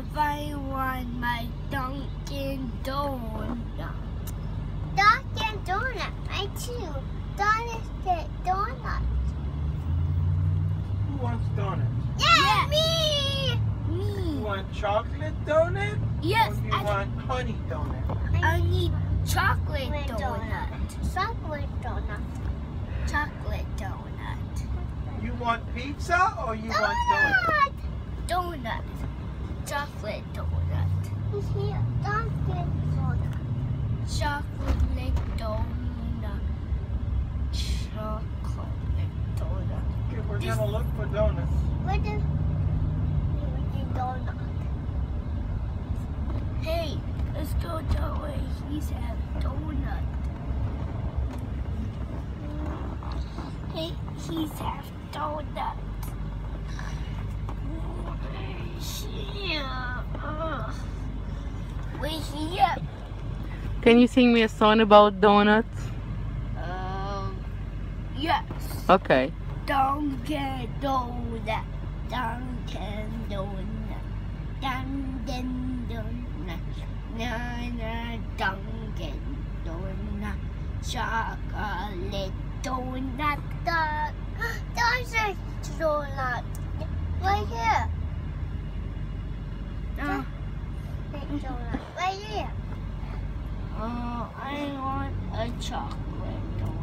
I want my Dunkin' Donut. Dunkin' Donut, I too. Dunkin' Donut. Who wants donuts? Yeah, Yes. me! You Me. want chocolate donut? Yes, Or you want honey donut? I need chocolate Chocolate donut. Chocolate donut. Chocolate donut. You want pizza or you want donut? Donut. Chocolate donut. He's here. Dunkin' Donut. Chocolate donut. Chocolate donut. Okay, we're gonna look for donuts. Where the donut? Hey, let's go that way. He's have donut. Hey, he's have donut. Here. We're here. Can you sing me a song about donuts? Yes. Okay. Dunkin' Donut. Dunkin' Donut. Dunkin' Donut. Na Dunkin' Donut. Chocolate donut. Dunkin' Donut. Right here. Dunkin' Donut. Right here. I want a chocolate donut.